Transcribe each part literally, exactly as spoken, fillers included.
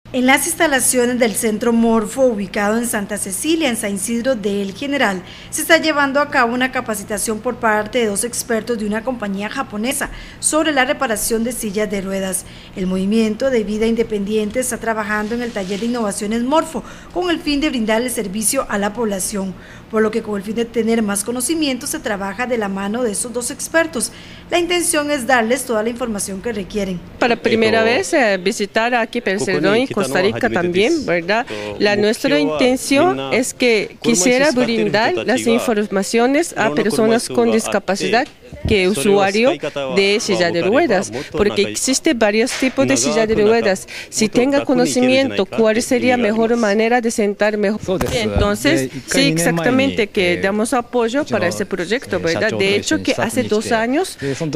En las instalaciones del Centro Morfo, ubicado en Santa Cecilia, en San Isidro de El General, se está llevando a cabo una capacitación por parte de dos expertos de una compañía japonesa sobre la reparación de sillas de ruedas. El Movimiento de Vida Independiente está trabajando en el taller de innovaciones Morfo con el fin de brindarle servicio a la población, por lo que con el fin de tener más conocimiento se trabaja de la mano de estos dos expertos. La intención es darles toda la información que requieren. Para primera vez eh, visitar aquí Percedón y Costa Rica también, ¿verdad? La nuestra intención es que quisiera brindar las informaciones a personas con discapacidad que usuario de silla de ruedas, porque existe varios tipos de silla de ruedas. Si tenga conocimiento cuál sería mejor manera de sentar mejor. Entonces, sí, exactamente, que damos apoyo para ese proyecto, ¿verdad? De hecho, que hace dos años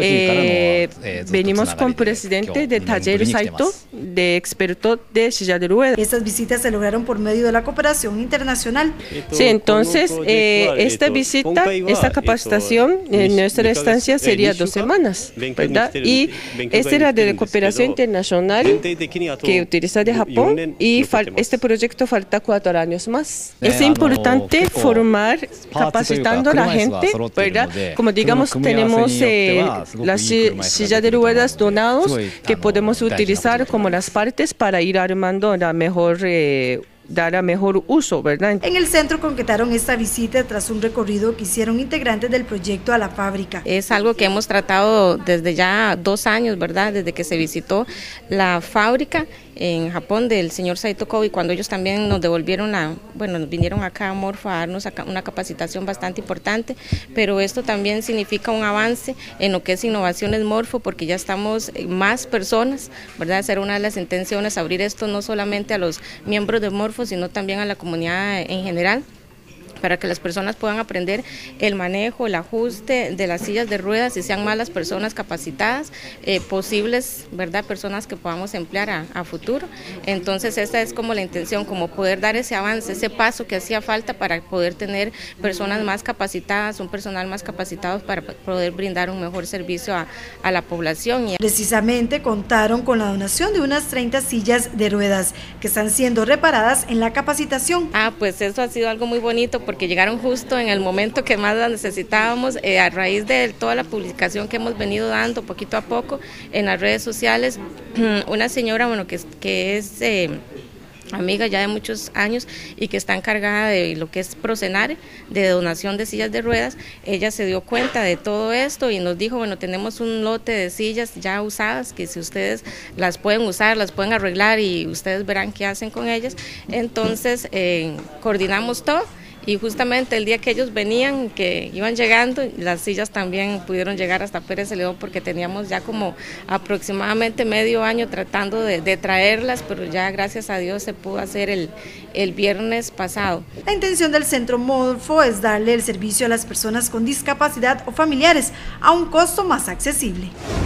eh, venimos con presidente de Taller Saito, de experto de silla de ruedas. Estas visitas se lograron por medio de la cooperación internacional. Sí, entonces, eh, esta visita, esta capacitación en nuestra estancia sería dos semanas, ¿verdad? Y esta era de cooperación internacional que utiliza de Japón y este proyecto falta cuatro años más. Es importante formar, capacitando a la gente, ¿verdad? Como digamos, tenemos eh, las sillas de ruedas donados que podemos utilizar como las partes para ir armando la mejor eh, dará mejor uso, ¿verdad? En el centro concretaron esta visita tras un recorrido que hicieron integrantes del proyecto a la fábrica. Es algo que hemos tratado desde ya dos años, ¿verdad? Desde que se visitó la fábrica en Japón del señor Saito Kobe, cuando ellos también nos devolvieron la, bueno, nos vinieron acá a Morfo a darnos acá una capacitación bastante importante, pero esto también significa un avance en lo que es innovaciones Morfo, porque ya estamos más personas, ¿verdad? Ser una de las intenciones, abrir esto no solamente a los miembros de Morfo, sino también a la comunidad en general, para que las personas puedan aprender el manejo, el ajuste de las sillas de ruedas y sean más las personas capacitadas, eh, posibles, ¿verdad? Personas que podamos emplear a, a futuro. Entonces esta es como la intención, como poder dar ese avance, ese paso que hacía falta para poder tener personas más capacitadas, un personal más capacitado para poder brindar un mejor servicio a, a la población. Precisamente contaron con la donación de unas treinta sillas de ruedas que están siendo reparadas en la capacitación. Ah, pues eso ha sido algo muy bonito, porque llegaron justo en el momento que más las necesitábamos, eh, a raíz de toda la publicación que hemos venido dando poquito a poco en las redes sociales. Una señora, bueno, que, que es eh, amiga ya de muchos años y que está encargada de lo que es Procenare, de donación de sillas de ruedas, ella se dio cuenta de todo esto y nos dijo, bueno, tenemos un lote de sillas ya usadas, que si ustedes las pueden usar, las pueden arreglar y ustedes verán qué hacen con ellas. Entonces eh, coordinamos todo. Y justamente el día que ellos venían, que iban llegando, las sillas también pudieron llegar hasta Pérez Celedón, porque teníamos ya como aproximadamente medio año tratando de, de traerlas, pero ya gracias a Dios se pudo hacer el, el viernes pasado. La intención del Centro Morfo es darle el servicio a las personas con discapacidad o familiares a un costo más accesible.